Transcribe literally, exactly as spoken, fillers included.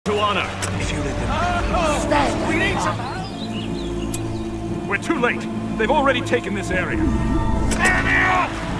To honor. If you let them... Oh, Stand. We need some... We're too late. They've already taken this area. Enemy up!